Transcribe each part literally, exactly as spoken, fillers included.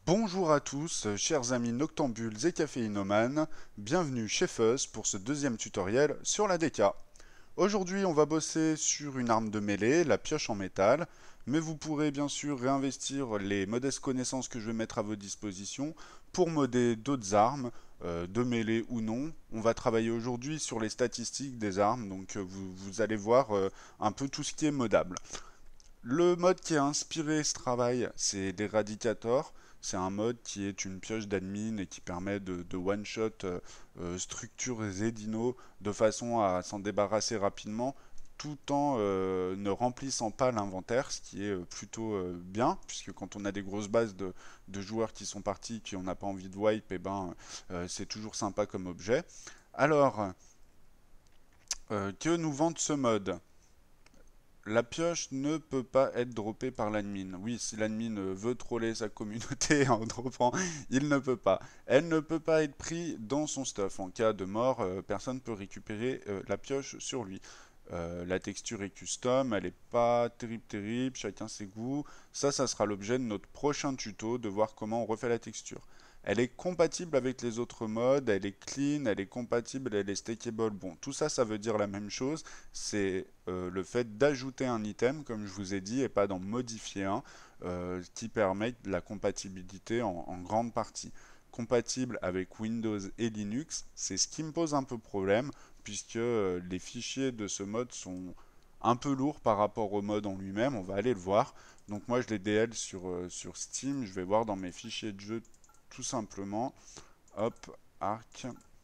Bonjour à tous, chers amis noctambules et caféinomanes, bienvenue chez Fuzz pour ce deuxième tutoriel sur la D K. Aujourd'hui on va bosser sur une arme de mêlée, la pioche en métal, mais vous pourrez bien sûr réinvestir les modestes connaissances que je vais mettre à vos dispositions pour modder d'autres armes, euh, de mêlée ou non. On va travailler aujourd'hui sur les statistiques des armes, donc euh, vous, vous allez voir euh, un peu tout ce qui est modable. Le mode qui a inspiré ce travail, c'est l'Eradicator. C'est un mode qui est une pioche d'admin et qui permet de, de one-shot euh, euh, structures et dinos de façon à s'en débarrasser rapidement tout en euh, ne remplissant pas l'inventaire, ce qui est euh, plutôt euh, bien, puisque quand on a des grosses bases de, de joueurs qui sont partis, qui on n'a pas envie de wipe, et ben euh, c'est toujours sympa comme objet. Alors, euh, que nous vante ce mode? La pioche ne peut pas être droppée par l'admin. Oui, si l'admin euh, veut troller sa communauté en droppant, il ne peut pas. Elle ne peut pas être prise dans son stuff. En cas de mort, euh, personne ne peut récupérer euh, la pioche sur lui. Euh, la texture est custom, elle n'est pas terrible terrible, chacun ses goûts. Ça, ça sera l'objet de notre prochain tuto, de voir comment on refait la texture. Elle est compatible avec les autres modes, elle est clean, elle est compatible, elle est stackable. Bon, tout ça, ça veut dire la même chose. C'est euh, le fait d'ajouter un item, comme je vous ai dit, et pas d'en modifier un, euh, qui permet la compatibilité en, en grande partie. Compatible avec Windows et Linux, c'est ce qui me pose un peu problème, puisque euh, les fichiers de ce mode sont un peu lourds par rapport au mode en lui-même, on va aller le voir. Donc moi je les D L sur, euh, sur Steam, je vais voir dans mes fichiers de jeu tout simplement. Hop, arc.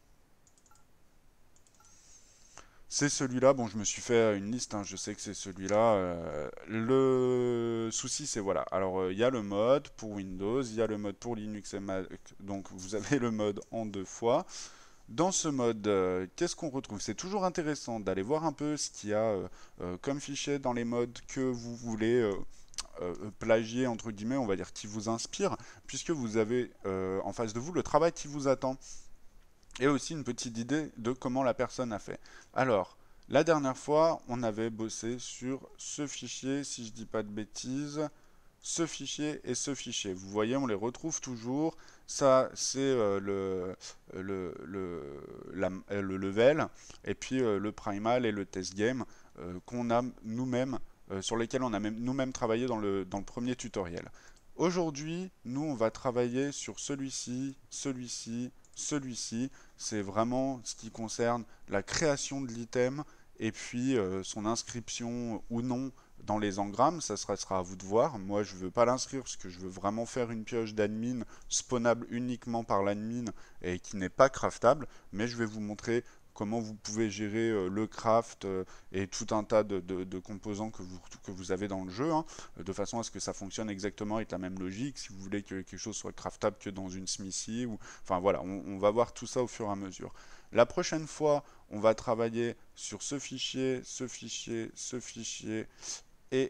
C'est celui-là, bon je me suis fait une liste, hein, je sais que c'est celui-là. Euh, le souci c'est voilà, alors euh, il y a le mode pour Windows, il y a le mode pour Linux et Mac, donc vous avez le mode en deux fois. Dans ce mode, euh, qu'est-ce qu'on retrouve? C'est toujours intéressant d'aller voir un peu ce qu'il y a euh, euh, comme fichier dans les modes que vous voulez euh, euh, plagier, entre guillemets, on va dire, qui vous inspire, puisque vous avez euh, en face de vous le travail qui vous attend. Et aussi une petite idée de comment la personne a fait. Alors, la dernière fois, on avait bossé sur ce fichier, si je dis pas de bêtises, ce fichier et ce fichier. Vous voyez, on les retrouve toujours. Ça, c'est euh, le, le, le, la- euh, le level, et puis euh, le primal et le test game euh, qu'on a nous-mêmes, euh, sur lesquels on a même nous-mêmes travaillé dans le, dans le premier tutoriel. Aujourd'hui, nous, on va travailler sur celui-ci, celui-ci, celui-ci. C'est vraiment ce qui concerne la création de l'item et puis euh, son inscription ou non dans les engrammes, ça sera, sera à vous de voir. Moi, je ne veux pas l'inscrire parce que je veux vraiment faire une pioche d'admin spawnable uniquement par l'admin et qui n'est pas craftable. Mais je vais vous montrer comment vous pouvez gérer euh, le craft euh, et tout un tas de, de- de composants que vous, que vous avez dans le jeu, hein, de façon à ce que ça fonctionne exactement avec la même logique. Si vous voulez que quelque chose soit craftable que dans une smithy, ou... enfin voilà, on, on va voir tout ça au fur et à mesure. La prochaine fois, on va travailler sur ce fichier, ce fichier, ce fichier, et,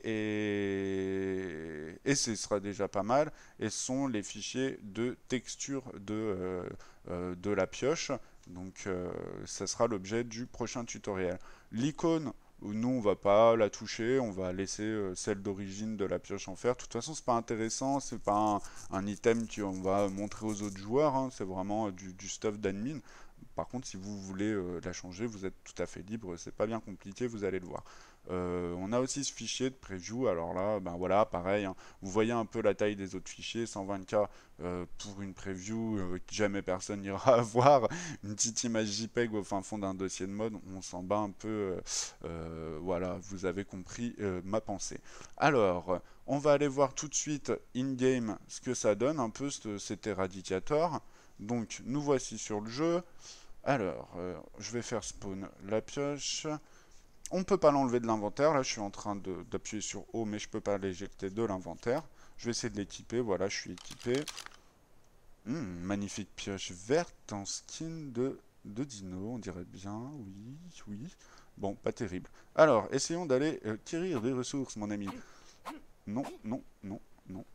et, et ce sera déjà pas mal, et ce sont les fichiers de texture de, euh, euh, de la pioche, donc euh, ça sera l'objet du prochain tutoriel. L'icône, nous on va pas la toucher, on va laisser euh, celle d'origine de la pioche en fer. De toute façon c'est pas intéressant, c'est pas un, un item qu'on va montrer aux autres joueurs, hein, c'est vraiment euh, du, du stuff d'admin. Par contre, si vous voulez euh, la changer, vous êtes tout à fait libre, c'est pas bien compliqué, vous allez le voir. Euh, on a aussi ce fichier de preview, alors là, ben voilà, pareil, hein, vous voyez un peu la taille des autres fichiers, cent vingt K euh, pour une preview euh, que jamais personne n'ira voir, une petite image JPEG au fin fond d'un dossier de mode, on s'en bat un peu, euh, euh, voilà, vous avez compris euh, ma pensée. Alors, on va aller voir tout de suite in-game ce que ça donne, un peu cet éradicator. Donc, nous voici sur le jeu. Alors, euh, je vais faire spawn la pioche. On ne peut pas l'enlever de l'inventaire. Là, je suis en train d'appuyer sur O, mais je ne peux pas l'éjecter de l'inventaire. Je vais essayer de l'équiper. Voilà, je suis équipé. Hmm, magnifique pioche verte en skin de, de dino, on dirait bien. Oui, oui. Bon, pas terrible. Alors, essayons d'aller euh, acquérir des ressources, mon ami. Non, non, non, non.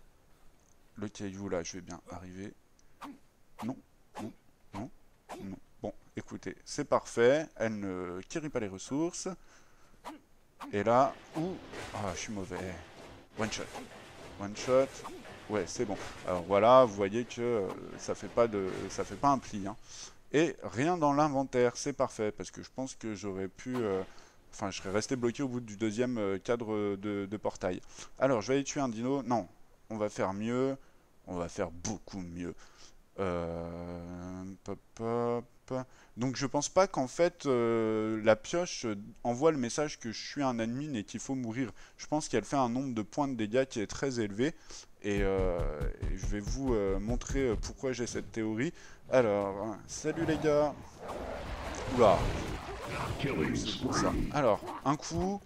Le caillou, là, je vais bien arriver. Non, non, non, non. Bon, écoutez, c'est parfait. Elle ne quérit pas les ressources. Et là, ouh, ah, je suis mauvais. One shot. One shot. Ouais, c'est bon. Alors voilà, vous voyez que euh, ça fait pas de, ça fait pas un pli, hein. Et rien dans l'inventaire, c'est parfait, parce que je pense que j'aurais pu... euh, Enfin, je serais resté bloqué au bout du deuxième euh, cadre de, de portail. Alors, je vais aller tuer un dino. Non, on va faire mieux. On va faire beaucoup mieux. Euh, pop, pop. Donc, je pense pas qu'en fait, euh, la pioche euh, envoie le message que je suis un admin et qu'il faut mourir. Je pense qu'elle fait un nombre de points de dégâts qui est très élevé. Et, euh, et je vais vous euh, montrer euh, pourquoi j'ai cette théorie. Alors, hein, salut les gars. Oula, c'est beau ça. Alors, un coup,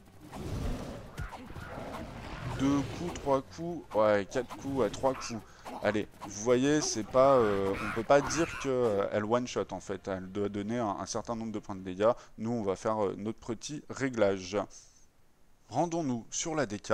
deux coups, trois coups, ouais, quatre coups, ouais, trois coups. Allez, vous voyez, c'est pas, euh, on peut pas dire que euh, elle one shot en fait. Elle doit donner un, un certain nombre de points de dégâts. Nous, on va faire euh, notre petit réglage. Rendons-nous sur la D K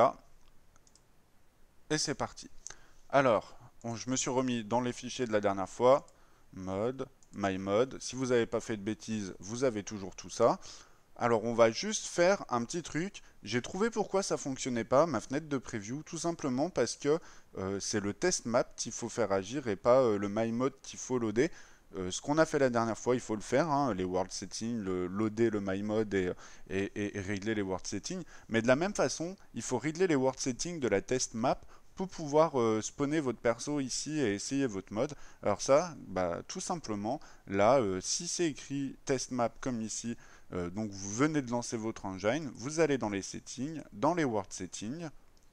et c'est parti. Alors, on- je me suis remis dans les fichiers de la dernière fois. Mode, my mode. Si vous n'avez pas fait de bêtises, vous avez toujours tout ça. Alors on va juste faire un petit truc. J'ai trouvé pourquoi ça fonctionnait pas, ma fenêtre de preview, tout simplement parce que euh, c'est le test map qu'il faut faire agir et pas euh, le my mode qu'il faut loader. Euh, ce qu'on a fait la dernière fois, il faut le faire, hein, les world settings, le loader le my mode et, et, et- et régler les world settings. Mais de la même façon, il faut régler les world settings de la test map pour pouvoir euh, spawner votre perso ici et essayer votre mode. Alors ça, bah, tout simplement, là, euh, si c'est écrit test map comme ici, euh, donc vous venez de lancer votre engine, vous allez dans les settings, dans les world settings,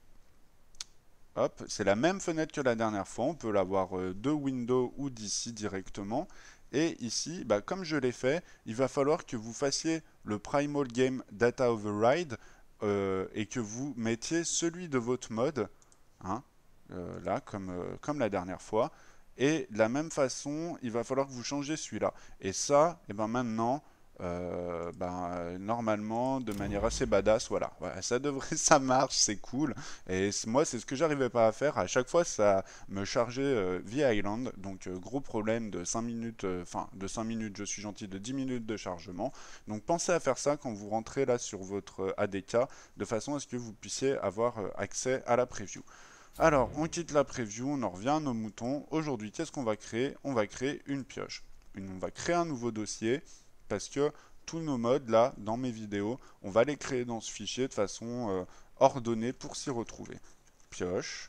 hop, c'est la même fenêtre que la dernière fois, on peut l'avoir euh, de Windows ou d'ici directement. Et ici, bah, comme je l'ai fait, il va falloir que vous fassiez le Primal Game Data Override euh, et que vous mettiez celui de votre mode, hein, euh, là, comme, euh, comme la dernière fois. Et de la même façon, il va falloir que vous changiez celui-là. Et ça, et ben maintenant, euh, ben, euh, normalement, de manière assez badass, voilà. Voilà, ça devrait, ça marche, c'est cool. Et c- moi, c'est ce que j'arrivais pas à faire. À chaque fois, ça me chargeait euh, via Island. Donc, euh, gros problème de cinq minutes, euh, enfin, de cinq minutes, je suis gentil, de dix minutes de chargement. Donc, pensez à faire ça quand vous rentrez là sur votre euh, A D K, de façon à ce que vous puissiez avoir euh, accès à la preview. Alors, on quitte la preview, on en revient à nos moutons. Aujourd'hui, qu'est-ce qu'on va créer? On va créer une pioche. Une- on va créer un nouveau dossier parce que tous nos modes, là, dans mes vidéos, on va les créer dans ce fichier de façon euh, ordonnée pour s'y retrouver. Pioche.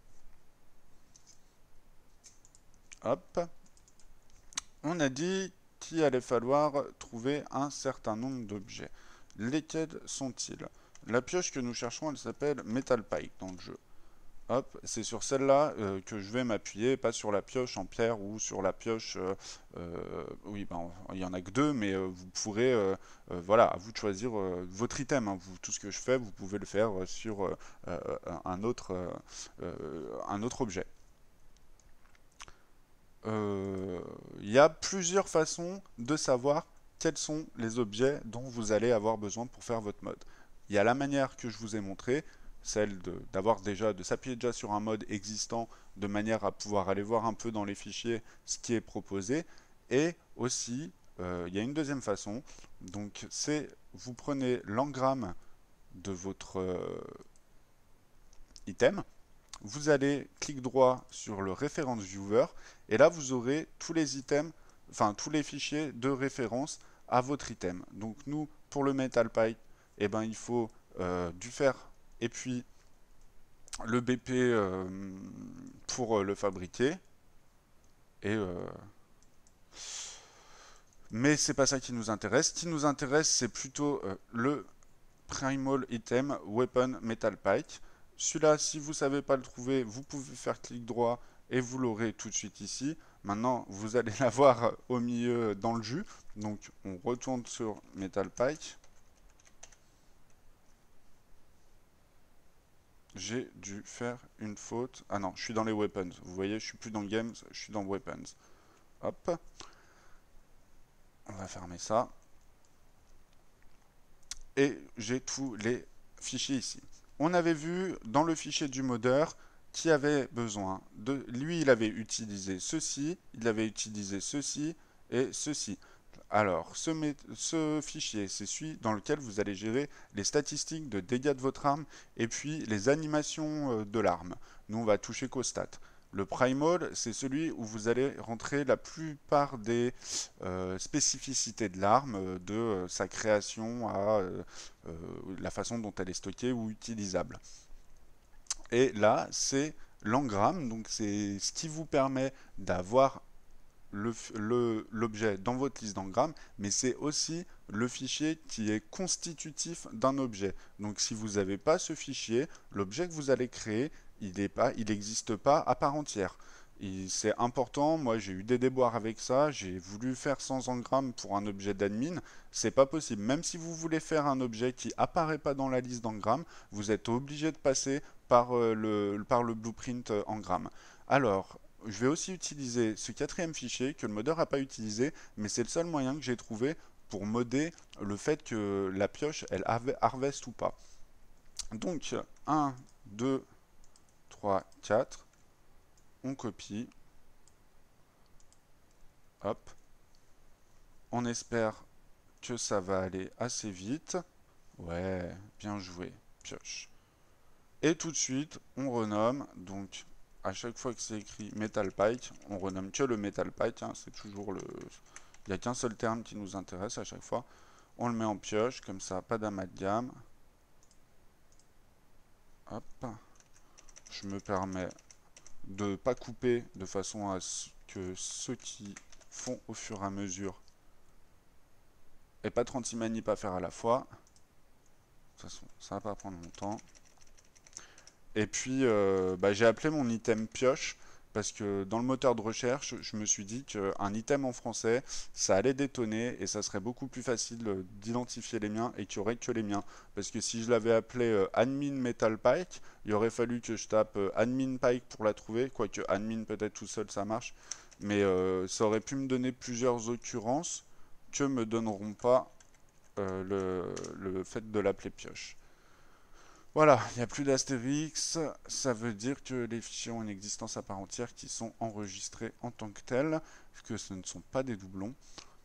Hop. On a dit qu'il allait falloir trouver un certain nombre d'objets. Lesquels sont-ils? La pioche que nous cherchons, elle s'appelle Metal Pike dans le jeu. Hop, c'est sur celle-là euh, que je vais m'appuyer, pas sur la pioche en pierre ou sur la pioche. Euh, euh, oui, ben, il y en a que deux, mais euh, vous pourrez, euh, euh, voilà, à vous de choisir euh, votre item, hein. Vous, tout ce que je fais, vous pouvez le faire euh, sur euh, euh, un autre, euh, euh, un autre objet. Euh, Il y a plusieurs façons de savoir quels sont les objets dont vous allez avoir besoin pour faire votre mode. Il y a la manière que je vous ai montrée, celle de- d'avoir déjà, de s'appuyer déjà sur un mode existant de manière à pouvoir aller voir un peu dans les fichiers ce qui est proposé. Et aussi, euh, il y a une deuxième façon, donc c'est vous prenez l'engramme de votre euh, item, vous allez clic droit sur le reference viewer et là vous aurez tous les items, enfin tous les fichiers de référence à votre item. Donc nous pour le metal pipe, eh ben, il faut euh, du fer et puis le B P euh, pour euh, le fabriquer. Et euh, mais c'est pas ça qui nous intéresse. Ce qui nous intéresse c'est plutôt euh, le Primal Item Weapon Metal Pike. Celui-là, si vous ne savez pas le trouver, vous pouvez faire clic droit et vous l'aurez tout de suite ici. Maintenant, vous allez l'avoir au milieu dans le jus. Donc, on retourne sur Metal Pike. J'ai dû faire une faute. Ah non, je suis dans les weapons. Vous voyez, je suis plus dans games, je suis dans weapons. Hop. On va fermer ça. Et j'ai tous les fichiers ici. On avait vu dans le fichier du modeur qui avait besoin de... Lui, il avait utilisé ceci, il avait utilisé ceci et ceci. Alors, ce, ce fichier, c'est celui dans lequel vous allez gérer les statistiques de dégâts de votre arme et puis les animations euh, de l'arme. Nous, on va toucher qu'aux stats. Le primal, c'est celui où vous allez rentrer la plupart des euh, spécificités de l'arme, euh, de euh, sa création à euh, euh, la façon dont elle est stockée ou utilisable. Et là, c'est l'engramme, donc c'est ce qui vous permet d'avoir l'objet le, le, dans votre liste d'engrammes, mais c'est aussi le fichier qui est constitutif d'un objet. Donc si vous n'avez pas ce fichier, l'objet que vous allez créer, il n'existe pas, pas à part entière. C'est important, moi j'ai eu des déboires avec ça, j'ai voulu faire sans engramme pour un objet d'admin, c'est pas possible. Même si vous voulez faire un objet qui apparaît pas dans la liste d'engrammes, vous êtes obligé de passer par, euh, le, par le blueprint euh, engramme. Alors, je vais aussi utiliser ce quatrième fichier que le modeur n'a pas utilisé, mais c'est le seul moyen que j'ai trouvé pour modder le fait que la pioche, elle harvest ou pas. Donc, un, deux, trois, quatre, on copie, hop, on espère que ça va aller assez vite. Ouais, bien joué, pioche. Et tout de suite, on renomme, donc à chaque fois que c'est écrit Metal Pike, on renomme que le Metal Pike, hein, c'est toujours le... Il n'y a qu'un seul terme qui nous intéresse à chaque fois. On le met en pioche, comme ça, pas d'amalgame. Hop. Je me permets de ne pas couper de façon à ce que ceux qui font au fur et à mesure et pas trente-six manips à faire à la fois. De toute façon, ça va pas prendre longtemps. Et puis, euh, bah, j'ai appelé mon item pioche parce que dans le moteur de recherche, je me suis dit qu'un item en français, ça allait détonner et ça serait beaucoup plus facile d'identifier les miens et qu'il n'y aurait que les miens. Parce que si je l'avais appelé euh, admin metal pike, il aurait fallu que je tape euh, admin pike pour la trouver, quoique admin peut-être tout seul ça marche, mais euh, ça aurait pu me donner plusieurs occurrences que me donneront pas euh, le, le fait de l'appeler pioche. Voilà, il n'y a plus d'astérix, ça veut dire que les fichiers ont une existence à part entière qui sont enregistrés en tant que tels, que ce ne sont pas des doublons.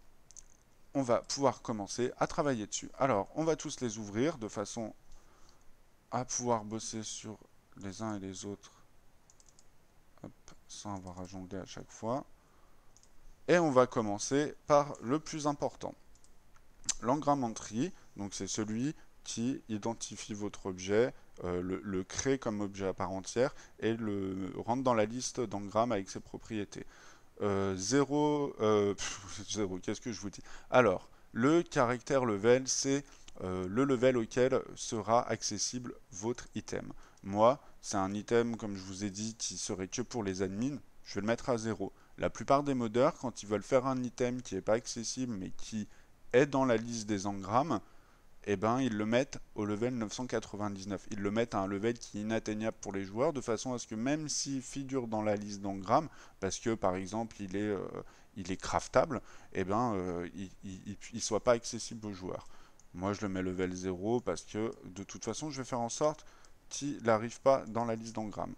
On va pouvoir commencer à travailler dessus. Alors, on va tous les ouvrir de façon à pouvoir bosser sur les uns et les autres, hop, sans avoir à jongler à chaque fois. Et on va commencer par le plus important. L'engramme entry, donc c'est celui qui identifie votre objet, euh, le, le crée comme objet à part entière et le rentre dans la liste d'engrammes avec ses propriétés. Euh, zéro, euh, zéro, qu'est-ce que je vous dis? Alors, le caractère level, c'est euh, le level auquel sera accessible votre item. Moi, c'est un item, comme je vous ai dit, qui serait que pour les admins. Je vais le mettre à zéro. La plupart des modeurs, quand ils veulent faire un item qui n'est pas accessible, mais qui est dans la liste des engrammes, eh ben, ils le mettent au level neuf cent quatre-vingt-dix-neuf. Ils le mettent à un level qui est inatteignable pour les joueurs, de façon à ce que même s'il figure dans la liste d'engrammes, parce que par exemple il est, euh, il est craftable, eh ben, euh, il ne soit pas accessible aux joueurs. Moi je le mets level zéro parce que de toute façon je vais faire en sorte qu'il n'arrive pas dans la liste d'engrammes.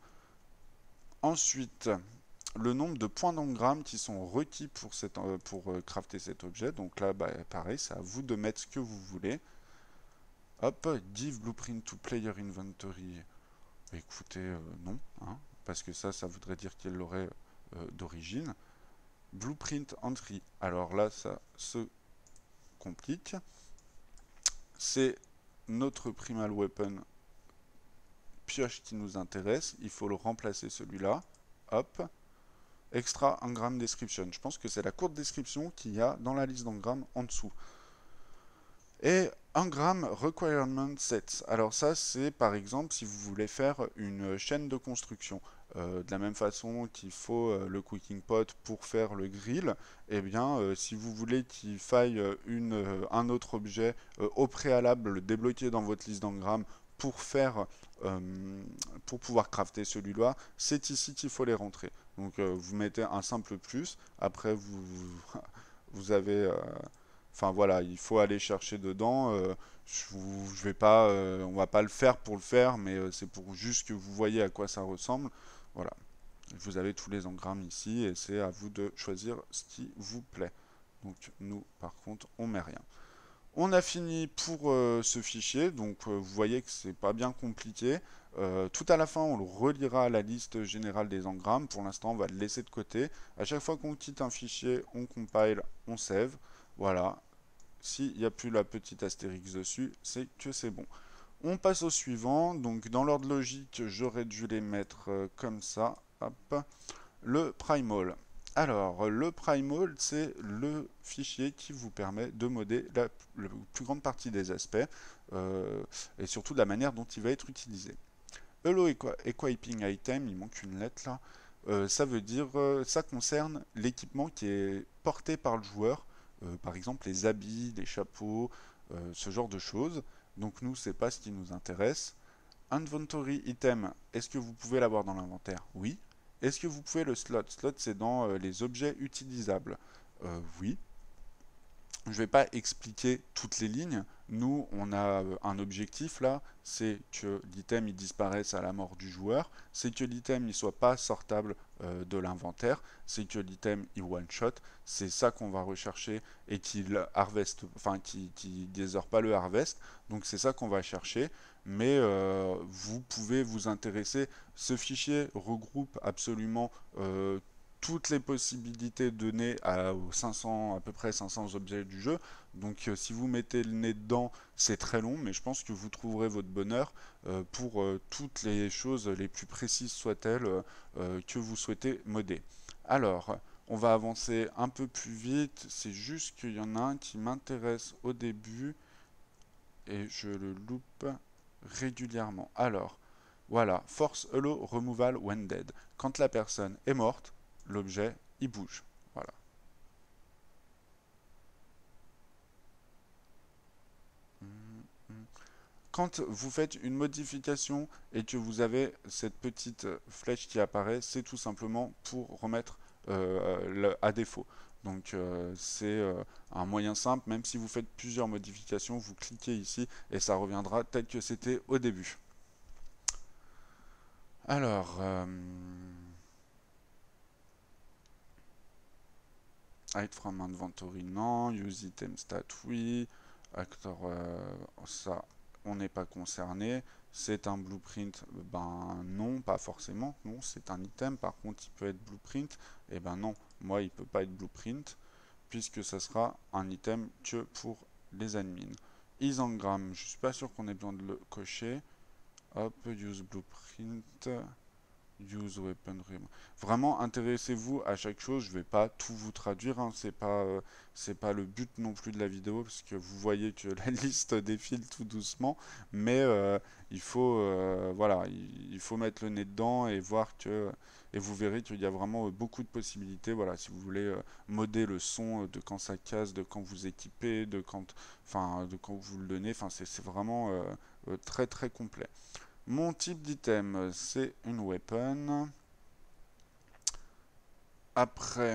Ensuite, le nombre de points d'engramme qui sont requis pour, cette, euh, pour euh, crafter cet objet. Donc là, bah, pareil, c'est à vous de mettre ce que vous voulez. Hop, give blueprint to player inventory. Bah, écoutez, euh, non, hein, parce que ça, ça voudrait dire qu'il l'aurait euh, d'origine. Blueprint entry. Alors là, ça se complique. C'est notre primal weapon pioche qui nous intéresse. Il faut le remplacer celui-là. Hop. Extra engram description. Je pense que c'est la courte description qu'il y a dans la liste d'engrammes en dessous. Et engram requirement sets. Alors ça, c'est par exemple si vous voulez faire une chaîne de construction. Euh, de la même façon qu'il faut euh, le cooking pot pour faire le grill, eh bien, euh, si vous voulez qu'il faille une, euh, un autre objet euh, au préalable, le débloquer dans votre liste d'engrammes pour faire, euh, pour pouvoir crafter celui-là, c'est ici qu'il faut les rentrer. Donc, euh, vous mettez un simple plus. Après, vous, vous avez, euh, enfin voilà, il faut aller chercher dedans. Euh, je, vous, je vais pas, euh, on va pas le faire pour le faire, mais euh, c'est pour juste que vous voyez à quoi ça ressemble. Voilà, vous avez tous les engrammes ici et c'est à vous de choisir ce qui vous plaît. Donc nous, par contre, on met rien. On a fini pour euh, ce fichier, donc euh, vous voyez que c'est pas bien compliqué. Euh, tout à la fin, on le reliera à la liste générale des engrammes. Pour l'instant, on va le laisser de côté. À chaque fois qu'on quitte un fichier, on compile, on save. Voilà. S'il n'y a plus la petite astérix dessus, c'est que c'est bon. On passe au suivant. Donc, dans l'ordre logique, j'aurais dû les mettre euh, comme ça. Hop. Le primal. Alors, le primal, c'est le fichier qui vous permet de modder la, la plus grande partie des aspects euh, et surtout de la manière dont il va être utilisé. Hello Equiping Item, il manque une lettre là. Euh, ça veut dire, euh, ça concerne l'équipement qui est porté par le joueur, euh, par exemple les habits, les chapeaux, euh, ce genre de choses. Donc nous, c'est pas ce qui nous intéresse. Inventory item, est-ce que vous pouvez l'avoir dans l'inventaire? Oui. Est-ce que vous pouvez le slot? Slot, c'est dans euh, les objets utilisables. Euh, oui. Je ne vais pas expliquer toutes les lignes. Nous, on a euh, un objectif là, c'est que l'item il disparaisse à la mort du joueur, c'est que l'item ne soit pas sortable euh, de l'inventaire, c'est que l'item il one shot. C'est ça qu'on va rechercher et qu'il harvest, enfin qui, qui désheure pas le harvest. Donc c'est ça qu'on va chercher. Mais euh, vous pouvez vous intéresser. Ce fichier regroupe absolument euh, toutes les possibilités données à, aux cinq cents, à peu près cinq cents objets du jeu. Donc euh, si vous mettez le nez dedans, c'est très long, mais je pense que vous trouverez votre bonheur euh, pour euh, toutes les choses les plus précises soient-elles euh, euh, que vous souhaitez modder. Alors, on va avancer un peu plus vite. C'est juste qu'il y en a un qui m'intéresse au début et je le loupe régulièrement. Alors, voilà, force allow removal when dead. Quand la personne est morte, l'objet il bouge. Voilà. Quand vous faites une modification et que vous avez cette petite flèche qui apparaît, c'est tout simplement pour remettre euh, le, à défaut. Donc euh, c'est euh, un moyen simple, même si vous faites plusieurs modifications, vous cliquez ici et ça reviendra tel que c'était au début. Alors, euh, hide from inventory, non. Use item stat, oui. Actor, euh, ça, on n'est pas concerné. C'est un blueprint, ben non, pas forcément. Non, c'est un item. Par contre, il peut être blueprint. Et ben non, moi, il peut pas être blueprint puisque ça sera un item que pour les admins. Isengram, je suis pas sûr qu'on ait besoin de le cocher. Hop, use blueprint. Use weapon rem. Vraiment, intéressez-vous à chaque chose. Je vais pas tout vous traduire. Hein. C'est pas, euh, c'est pas le but non plus de la vidéo parce que vous voyez que la liste défile tout doucement. Mais euh, il faut, euh, voilà, il, il faut mettre le nez dedans et voir que, et vous verrez qu'il y a vraiment euh, beaucoup de possibilités. Voilà, si vous voulez euh, modder le son euh, de quand ça casse, de quand vous équipez, de quand, enfin, de quand vous le donnez. Enfin, c'est c'est vraiment euh, euh, très très complet. Mon type d'item, c'est une weapon. Après,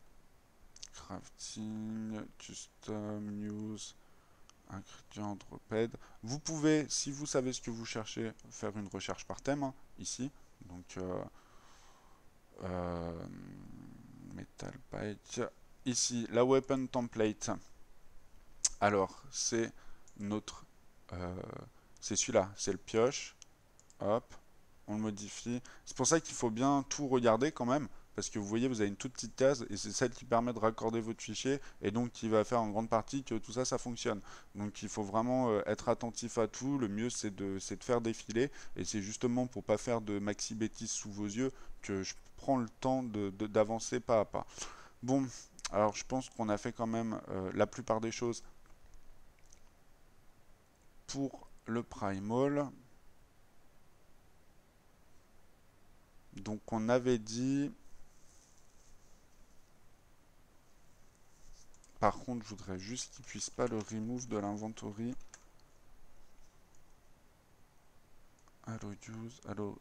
crafting, custom, news, ingrédients, droped. Vous pouvez, si vous savez ce que vous cherchez, faire une recherche par thème, hein, ici. Donc, euh, euh, metal bike. Ici, la weapon template. Alors, c'est notre... Euh, c'est celui-là, c'est le pioche. Hop, on le modifie. C'est pour ça qu'il faut bien tout regarder quand même, parce que vous voyez, vous avez une toute petite case, et c'est celle qui permet de raccorder votre fichier, et donc qui va faire en grande partie que tout ça, ça fonctionne. Donc il faut vraiment euh, être attentif à tout. Le mieux, c'est de, c'est de faire défiler, et c'est justement pour pas faire de maxi bêtises sous vos yeux que je prends le temps de, de, d'avancer pas à pas. Bon, alors je pense qu'on a fait quand même euh, la plupart des choses pour le primal. Donc on avait dit... Par contre, je voudrais juste qu'il puisse pas le remove de l'inventory. Allo use, allo...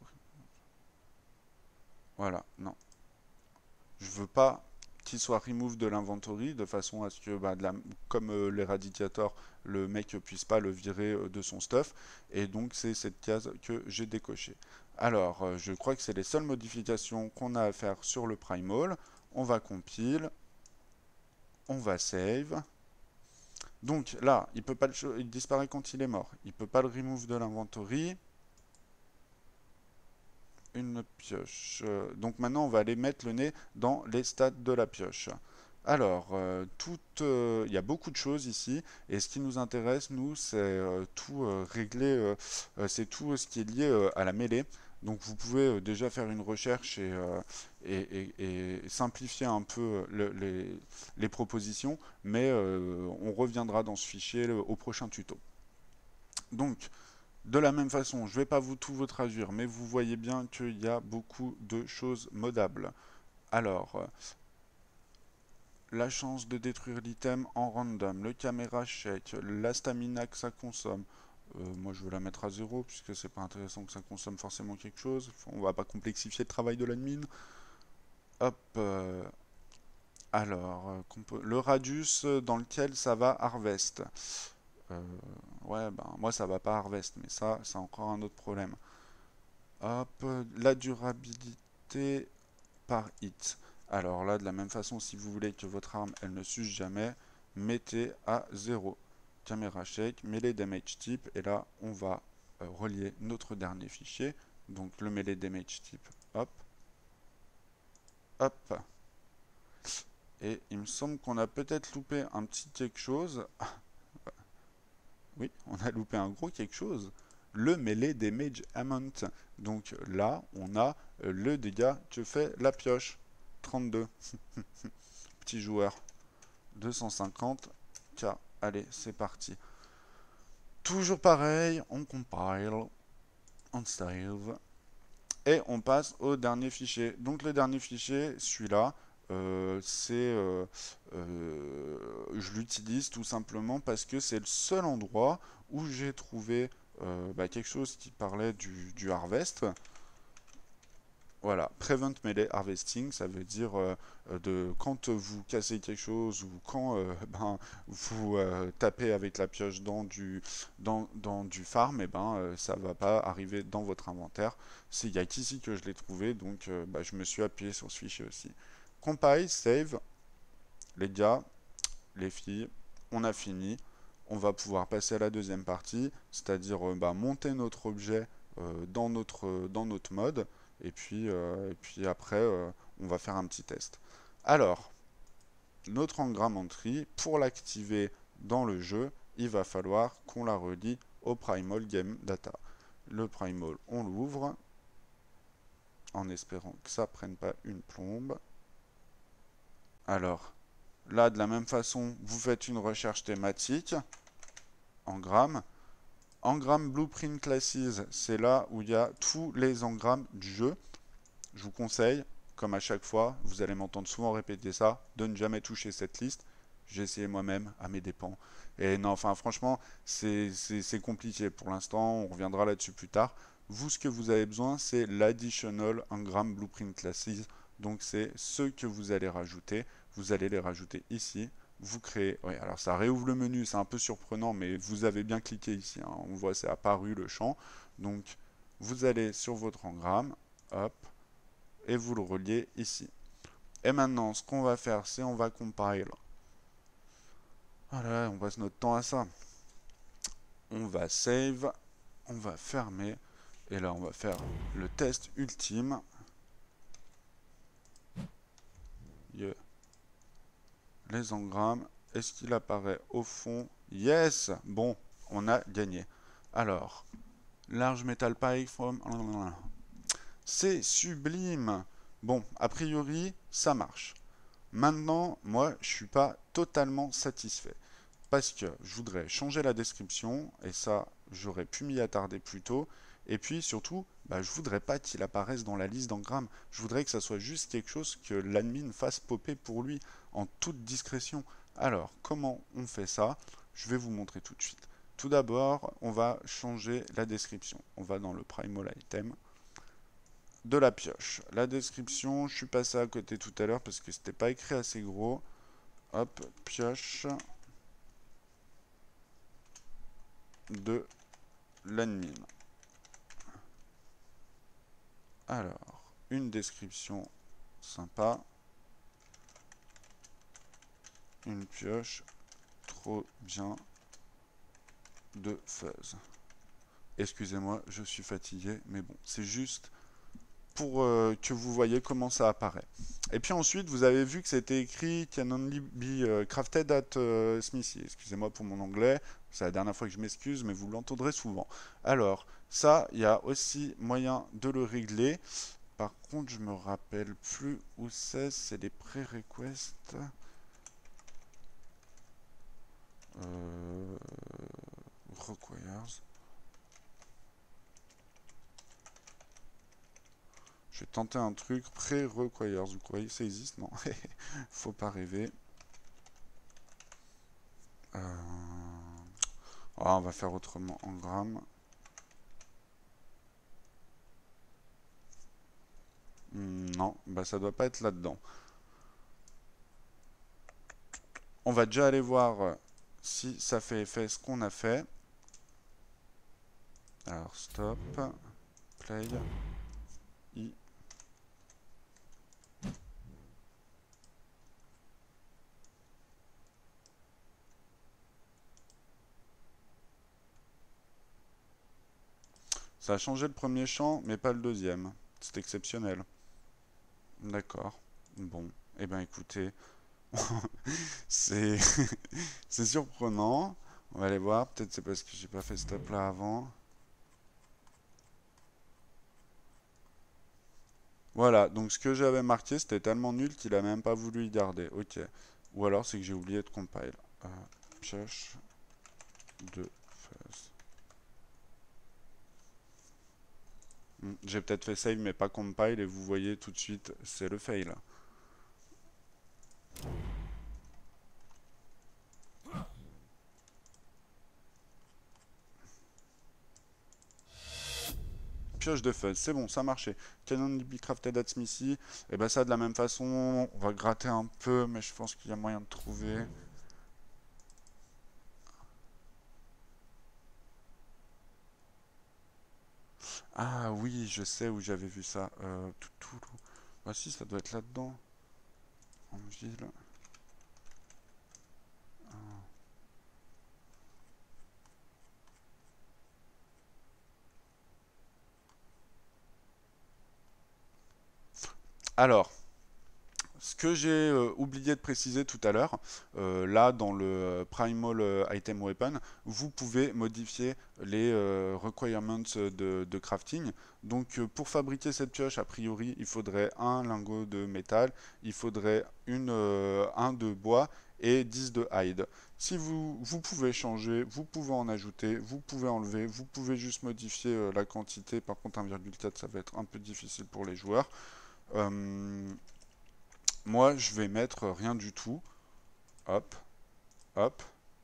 Voilà, non. Je veux pas qu'il soit remove de l'inventory de façon à ce que, bah, de la, comme euh, l'éradicator, le mec puisse pas le virer euh, de son stuff. Et donc c'est cette case que j'ai décochée. Alors, euh, je crois que c'est les seules modifications qu'on a à faire sur le primal. On va compile. On va save. Donc là, il peut pas le il disparaît quand il est mort. Il peut pas le remove de l'inventory. Une pioche. Euh, Donc maintenant, on va aller mettre le nez dans les stats de la pioche. Alors, euh, tout, euh, il y a beaucoup de choses ici, et ce qui nous intéresse, nous, c'est euh, tout euh, régler, euh, euh, c'est tout ce qui est lié euh, à la mêlée. Donc, vous pouvez euh, déjà faire une recherche et, euh, et, et- et simplifier un peu le- les, les propositions, mais euh, on reviendra dans ce fichier le- au prochain tuto. Donc, de la même façon, je ne vais pas vous tout vous traduire, mais vous voyez bien qu'il y a beaucoup de choses modables. Alors, euh, la chance de détruire l'item en random, le caméra shake, la stamina que ça consomme. Euh, moi, je veux la mettre à zéro, puisque c'est pas intéressant que ça consomme forcément quelque chose. On va pas complexifier le travail de l'admin. Hop. euh, alors, euh, compo- le radius dans lequel ça va harvest. Euh, ouais, ben moi ça va pas harvest, mais ça, c'est encore un autre problème. Hop, la durabilité par hit. Alors là, de la même façon, si vous voulez que votre arme, elle ne s'use jamais, mettez à zéro. Camera shake, melee damage type, et là, on va euh, relier notre dernier fichier. Donc le melee damage type, hop, hop. Et il me semble qu'on a peut-être loupé un petit quelque chose. Oui, on a loupé un gros quelque chose. Le melee damage amount. Donc là, on a euh, le dégât que fait la pioche. trente-deux. Petit joueur. deux cent cinquante K. Allez, c'est parti. Toujours pareil, on compile, on save, et on passe au dernier fichier. Donc le dernier fichier, celui-là, euh, c'est, euh, euh, je l'utilise tout simplement parce que c'est le seul endroit où j'ai trouvé euh, bah, quelque chose qui parlait du, du harvest. Voilà, Prevent Melee Harvesting, ça veut dire euh, euh, de quand vous cassez quelque chose ou quand euh, ben, vous euh, tapez avec la pioche dans du, dans, dans du farm, et ben euh, ça va pas arriver dans votre inventaire. C'est il y a qu'ici que je l'ai trouvé, donc euh, bah, je me suis appuyé sur ce fichier aussi. Compile, save, les gars, les filles, on a fini. On va pouvoir passer à la deuxième partie, c'est-à-dire euh, bah, monter notre objet euh, dans notre, dans notre mode. Et puis, euh, et puis après, euh, on va faire un petit test. Alors, notre engramme entry, pour l'activer dans le jeu, il va falloir qu'on la relie au Primal Game Data. Le Primal, on l'ouvre, en espérant que ça prenne pas une plombe. Alors, là, de la même façon, vous faites une recherche thématique, engramme. Engramme Blueprint Classes, c'est là où il y a tous les engrammes du jeu. Je vous conseille, comme à chaque fois, vous allez m'entendre souvent répéter ça, de ne jamais toucher cette liste. J'ai essayé moi-même, à mes dépens. Et non, enfin, franchement, c'est compliqué pour l'instant, on reviendra là-dessus plus tard. Vous, ce que vous avez besoin, c'est l'Additional Engram Blueprint Classes. Donc, c'est ceux que vous allez rajouter. Vous allez les rajouter ici. Vous créez... Oui, alors ça réouvre le menu, c'est un peu surprenant, mais vous avez bien cliqué ici. Hein. On voit, c'est apparu le champ. Donc, vous allez sur votre engramme. Hop, et vous le reliez ici. Et maintenant, ce qu'on va faire, c'est on va compile. Voilà, on passe notre temps à ça. On va save, on va fermer, et là on va faire le test ultime. Yeah. Les engrammes, est-ce qu'il apparaît au fond? Yes! Bon, on a gagné. Alors, large metal pipe from... C'est sublime! Bon, a priori, ça marche. Maintenant, moi, je suis pas totalement satisfait. Parce que je voudrais changer la description, et ça, j'aurais pu m'y attarder plus tôt. Et puis surtout, bah, je voudrais pas qu'il apparaisse dans la liste d'engrammes. Je voudrais que ça soit juste quelque chose que l'admin fasse popper pour lui, en toute discrétion. Alors, comment on fait ça? Je vais vous montrer tout de suite. Tout d'abord, on va changer la description. On va dans le Primal Item de la pioche. La description, je suis passé à côté tout à l'heure parce que c'était pas écrit assez gros. Hop, pioche de l'admin. Alors, une description sympa. Une pioche trop bien de fuzz. Excusez-moi, je suis fatigué, mais bon, c'est juste pour euh, que vous voyez comment ça apparaît. Et puis ensuite, vous avez vu que c'était écrit Can only be uh, crafted at uh, Smithy. Excusez-moi pour mon anglais, c'est la dernière fois que je m'excuse, mais vous l'entendrez souvent. Alors, ça, il y a aussi moyen de le régler. Par contre, je me rappelle plus où c'est, c'est les pré-requests. Euh, requires. Je vais tenter un truc pré-requires. Vous croyez que ça existe? Non. Faut pas rêver. Euh... Oh, on va faire autrement en grammes. Hmm, non, bah ça doit pas être là-dedans. On va déjà aller voir si ça fait effet ce qu'on a fait. Alors stop, play, i. Ça a changé le premier champ, mais pas le deuxième. C'est exceptionnel. D'accord. Bon, eh ben écoutez, c'est c'est surprenant. On va aller voir. Peut-être c'est parce que j'ai pas fait stop là avant. Voilà, donc ce que j'avais marqué, c'était tellement nul qu'il a même pas voulu y garder. Ok. Ou alors c'est que j'ai oublié de compile. Euh, pioche de fuzz. Hmm, j'ai peut-être fait save mais pas compile et vous voyez tout de suite, c'est le fail. Pioche de fuzz, c'est bon, ça marchait. Canon be crafted at Smithy, et ben ça de la même façon, on va gratter un peu, mais je pense qu'il y a moyen de trouver. Ah oui, je sais où j'avais vu ça. Euh, tout, tout, tout. Ah si, ça doit être là-dedans. En ville. Alors, ce que j'ai euh, oublié de préciser tout à l'heure, euh, là dans le euh, Primal euh, Item Weapon, vous pouvez modifier les euh, requirements de, de crafting. Donc euh, pour fabriquer cette pioche, a priori, il faudrait un lingot de métal, il faudrait une, euh, un de bois et dix de hide. Si vous, vous pouvez changer, vous pouvez en ajouter, vous pouvez enlever, vous pouvez juste modifier euh, la quantité. Par contre, un virgule quatre, ça va être un peu difficile pour les joueurs. Euh, Moi, je vais mettre rien du tout. Hop, hop.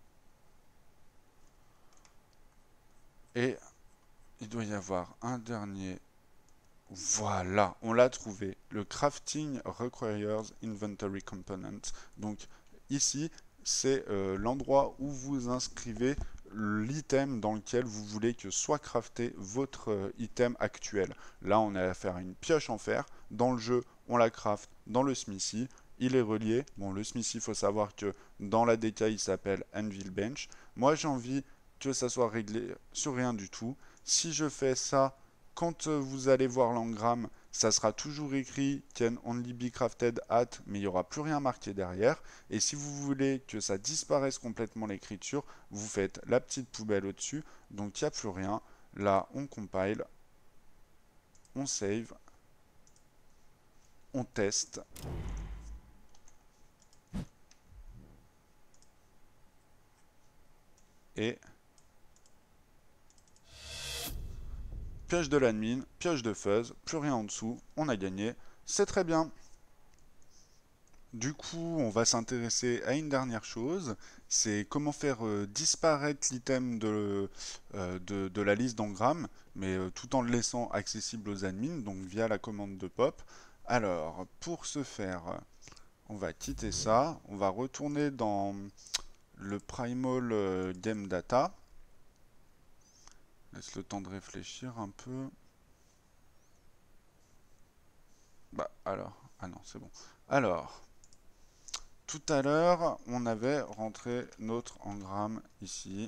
Et il doit y avoir un dernier. Voilà, on l'a trouvé. Le Crafting Requires Inventory Component. Donc ici, c'est euh, l'endroit où vous inscrivez l'item dans lequel vous voulez que soit crafté votre euh, item actuel. Là, on a affaire à une pioche en fer. Dans le jeu, on la craft dans le smithy. Il est relié. Bon, le smithy, il faut savoir que dans la D K, il s'appelle Anvil Bench. Moi, j'ai envie que ça soit réglé sur rien du tout. Si je fais ça, quand euh, vous allez voir l'engramme, ça sera toujours écrit Can only be crafted at, mais il n'y aura plus rien marqué derrière. Et si vous voulez que ça disparaisse complètement l'écriture, vous faites la petite poubelle au-dessus. Donc il n'y a plus rien. Là, on compile, on save, on teste. Et pioche de l'admin, pioche de fuzz, plus rien en dessous, on a gagné. C'est très bien. Du coup, on va s'intéresser à une dernière chose, c'est comment faire euh, disparaître l'item de, euh, de, de la liste d'engrammes, mais euh, tout en le laissant accessible aux admins, donc via la commande de pop. Alors, pour ce faire, on va quitter ça, on va retourner dans le Primal euh, Game Data. Laisse le temps de réfléchir un peu. Bah alors, ah non, c'est bon. Alors, Tout à l'heure, on avait rentré notre engramme ici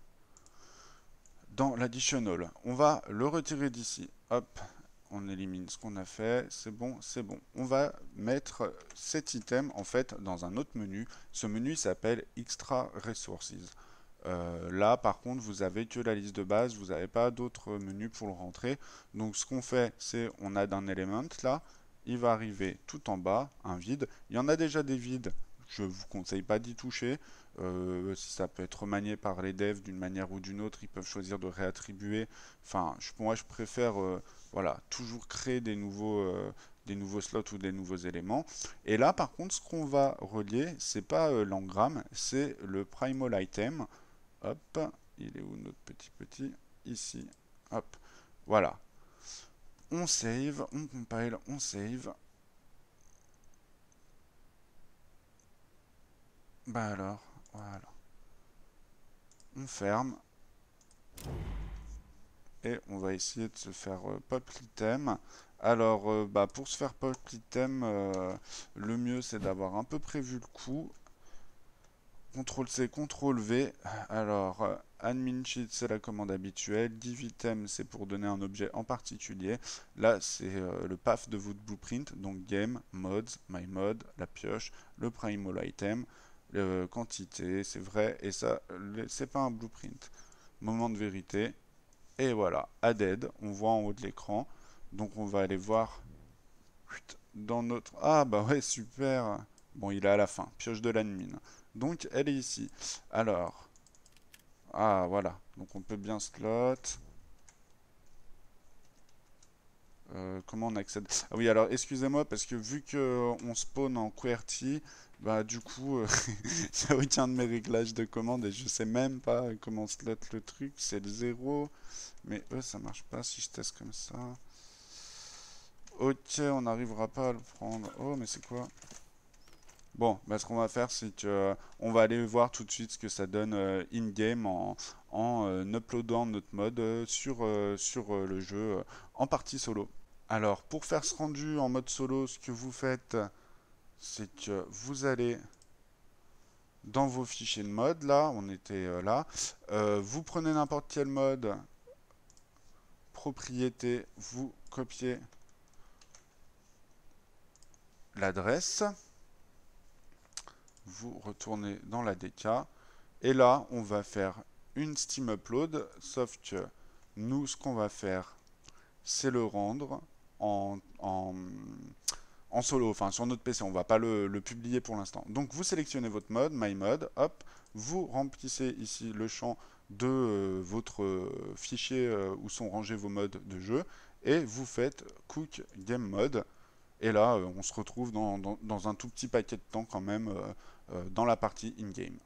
dans l'additionnel. On va le retirer d'ici. Hop, on élimine ce qu'on a fait. C'est bon, c'est bon. On va mettre cet item en fait dans un autre menu. Ce menu s'appelle Extra Resources. Euh, là, par contre, vous avez que la liste de base, vous n'avez pas d'autres menus pour le rentrer. Donc, ce qu'on fait, c'est on a un element là, il va arriver tout en bas, un vide. Il y en a déjà des vides, je vous conseille pas d'y toucher. Euh, si ça peut être remanié par les devs d'une manière ou d'une autre, ils peuvent choisir de réattribuer. Enfin, je, moi, je préfère, euh, voilà, toujours créer des nouveaux, euh, des nouveaux slots ou des nouveaux éléments. Et là, par contre, ce qu'on va relier, c'est pas euh, l'engramme, c'est le primal item. Hop, il est où notre petit petit? Ici. Hop, voilà. On save, on compile, on save. Bah alors, voilà. On ferme. Et on va essayer de se faire euh, pop l'item. Alors, euh, bah, pour se faire pop l'item, euh, le mieux c'est d'avoir un peu prévu le coup. contrôle C, contrôle V. Alors, euh, admin sheet, c'est la commande habituelle. Div item, c'est pour donner un objet en particulier. Là, c'est euh, le path de votre blueprint. Donc, game, mods, my mod, la pioche, le primal item, le quantité, c'est vrai. Et ça, c'est pas un blueprint. Moment de vérité. Et voilà, added, on voit en haut de l'écran. Donc, on va aller voir dans notre... Ah, bah ouais, super. Bon, il est à la fin. Pioche de l'admin. Donc, elle est ici. Alors, ah, voilà. Donc, on peut bien slot. Euh, comment on accède? Ah oui, alors, excusez-moi, parce que vu que on spawn en QWERTY, bah, du coup, euh, il n'y a aucun de mes réglages de commande et je sais même pas comment slot le truc. C'est le zéro. Mais eux, ça marche pas si je teste comme ça. Ok, on n'arrivera pas à le prendre. Oh, mais c'est quoi? Bon, bah, ce qu'on va faire, c'est que euh, on va aller voir tout de suite ce que ça donne euh, in-game en, en euh, uploadant notre mode euh, sur, euh, sur euh, le jeu euh, en partie solo. Alors, pour faire ce rendu en mode solo, ce que vous faites, c'est que vous allez dans vos fichiers de mode, là, on était euh, là, euh, vous prenez n'importe quel mode, propriété, vous copiez l'adresse, vous retournez dans la D K, et là, on va faire une Steam Upload, sauf que nous, ce qu'on va faire, c'est le rendre en, en, en solo, enfin sur notre P C, on va pas le, le publier pour l'instant. Donc vous sélectionnez votre mode, My Mode, hop, vous remplissez ici le champ de euh, votre euh, fichier euh, où sont rangés vos modes de jeu, et vous faites Cook Game Mode, et là, euh, on se retrouve dans, dans, dans, un tout petit paquet de temps quand même euh, euh, dans la partie in-game.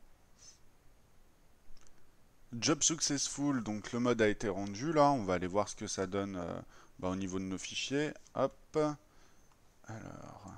Job successful, donc le mode a été rendu là, on va aller voir ce que ça donne euh, bah, au niveau de nos fichiers. Hop, alors,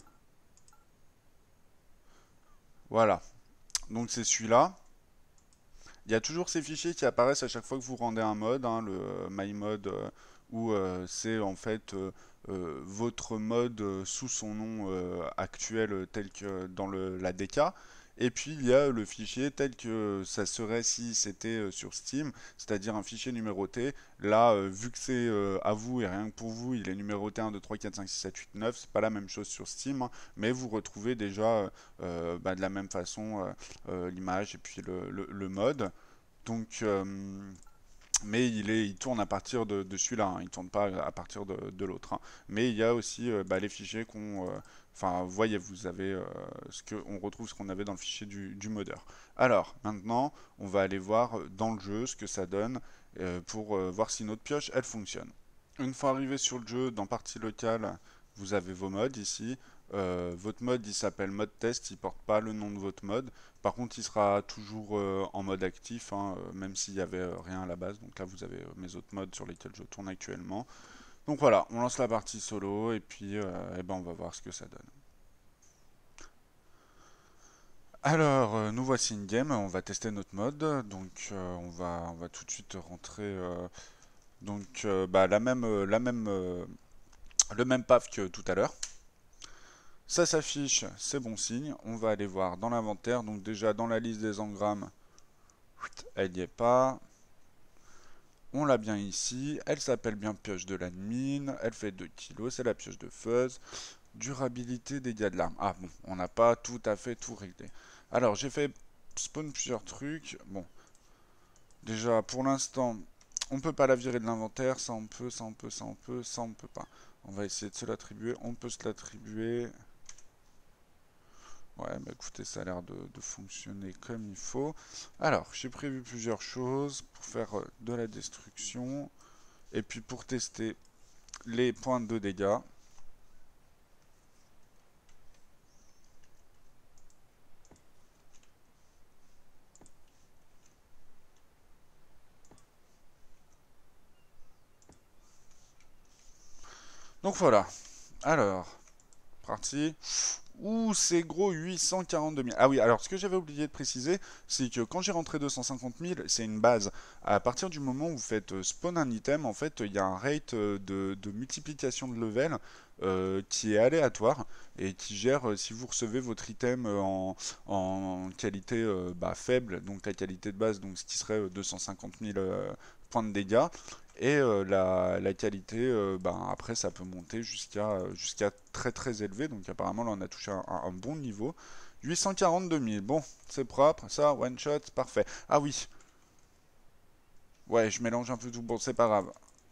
voilà, donc c'est celui-là. Il y a toujours ces fichiers qui apparaissent à chaque fois que vous rendez un mode, hein, le euh, my mode, euh, où euh, c'est en fait euh, euh, votre mode euh, sous son nom euh, actuel euh, tel que dans le, la D K. Et puis il y a le fichier tel que ça serait si c'était euh, sur Steam, c'est-à-dire un fichier numéroté. Là, euh, vu que c'est euh, à vous et rien que pour vous, il est numéroté un, deux, trois, quatre, cinq, six, sept, huit, neuf. C'est pas la même chose sur Steam, hein, mais vous retrouvez déjà euh, euh, bah, de la même façon euh, euh, l'image et puis le, le, le mode. Donc, euh, mais il, est, il tourne à partir de, de celui-là, hein, il ne tourne pas à partir de, de l'autre, hein. Mais il y a aussi euh, bah, les fichiers qu'on... euh, Enfin, vous voyez, vous avez euh, ce que on retrouve ce qu'on avait dans le fichier du, du modeur. Alors, maintenant, on va aller voir dans le jeu ce que ça donne euh, pour euh, voir si notre pioche, elle fonctionne. Une fois arrivé sur le jeu, dans partie locale, vous avez vos modes ici. Euh, votre mode, il s'appelle mode test, il porte pas le nom de votre mode. Par contre, il sera toujours euh, en mode actif, hein, euh, même s'il y avait euh, rien à la base. Donc là, vous avez euh, mes autres modes sur lesquels je tourne actuellement. Donc voilà, on lance la partie solo et puis euh, eh ben, on va voir ce que ça donne. Alors, euh, nous voici in-game, on va tester notre mode. Donc euh, on va, on va tout de suite rentrer euh, donc euh, bah, la même, euh, la même, euh, le même path que tout à l'heure. Ça s'affiche, c'est bon signe. On va aller voir dans l'inventaire. Donc déjà dans la liste des engrammes, elle n'y est pas. On l'a bien ici. Elle s'appelle bien pioche de l'admin. Elle fait deux kilos. C'est la pioche de fuzz. Durabilité, dégâts de l'arme. Ah bon, on n'a pas tout à fait tout réglé. Alors j'ai fait spawn plusieurs trucs. Bon, déjà pour l'instant, on peut pas la virer de l'inventaire. Ça on peut, ça on peut, ça on peut, ça on peut pas. On va essayer de se l'attribuer. On peut se l'attribuer. Ouais, bah écoutez, ça a l'air de, de fonctionner comme il faut. Alors, j'ai prévu plusieurs choses pour faire euh, de la destruction et puis pour tester les points de dégâts. Donc voilà. Alors, parti. Ouh, c'est gros, huit cent quarante-deux mille. Ah oui, alors ce que j'avais oublié de préciser, c'est que quand j'ai rentré deux cent cinquante mille, c'est une base. À partir du moment où vous faites euh, spawn un item, en fait, il y a un rate euh, de, de multiplication de level euh, qui est aléatoire et qui gère euh, si vous recevez votre item euh, en, en qualité euh, bah, faible, donc la qualité de base, donc ce qui serait euh, deux cent cinquante mille euh, points de dégâts. Et euh, la, la qualité, euh, ben, après, ça peut monter jusqu'à euh, jusqu'à très très élevé. Donc apparemment, là, on a touché un, un- un bon niveau. huit cent quarante-deux mille. Bon, c'est propre. Ça, one shot, parfait. Ah oui. Ouais, je mélange un peu tout. Bon, c'est pas grave.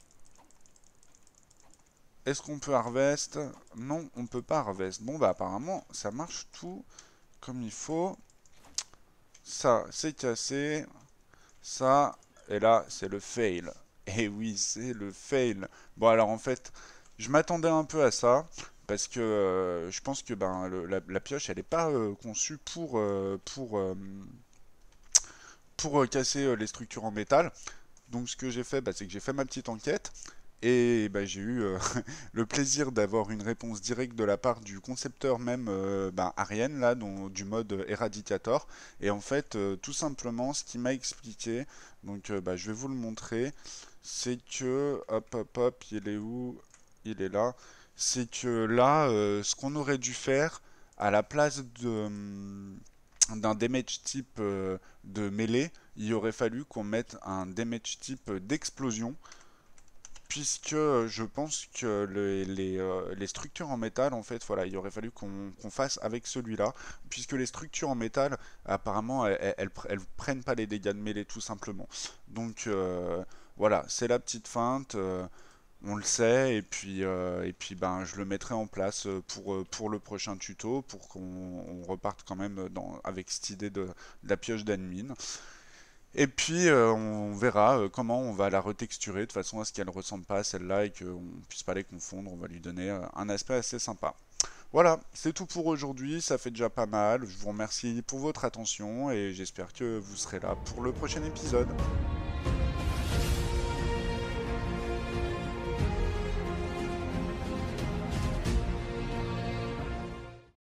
Est-ce qu'on peut harvest? Non, on peut pas harvest. Bon, bah apparemment, ça marche tout comme il faut. Ça, c'est cassé. Ça, et là, c'est le fail. Et oui, c'est le fail. Bon, alors en fait, je m'attendais un peu à ça, parce que euh, je pense que ben, le- la, la pioche, elle n'est pas euh, conçue pour, euh, pour, euh, pour euh, casser euh, les structures en métal. Donc ce que j'ai fait, bah, c'est que j'ai fait ma petite enquête, et bah, j'ai eu euh, le plaisir d'avoir une réponse directe de la part du concepteur même, euh, bah, Ariane, là, dont- du mode Eradicator. Et en fait, euh, tout simplement, ce qu'il m'a expliqué, donc euh, bah, je vais vous le montrer, c'est que, hop hop hop, il est où? Il est là. C'est que là, euh, ce qu'on aurait dû faire à la place de, hum, d'un damage type euh, de mêlée, il aurait fallu qu'on mette un damage type d'explosion, puisque euh, je pense que le- les, euh, les structures en métal, en fait, voilà, il aurait fallu qu'on qu'on fasse avec celui-là, puisque les structures en métal, apparemment, elles, elles, elles pr- elles prennent pas les dégâts de mêlée, tout simplement. Donc, euh, voilà, c'est la petite feinte. Euh, on le sait, et puis, euh, et puis ben, je le mettrai en place euh, pour, euh, pour le prochain tuto, pour qu'on on reparte quand même dans, avec cette idée de, de la pioche d'admin. Et puis euh, on verra euh, comment on va la retexturer de façon à ce qu'elle ne ressemble pas à celle-là et qu'on ne puisse pas les confondre. On va lui donner euh, un aspect assez sympa. Voilà, c'est tout pour aujourd'hui, ça fait déjà pas mal. Je vous remercie pour votre attention et j'espère que vous serez là pour le prochain épisode.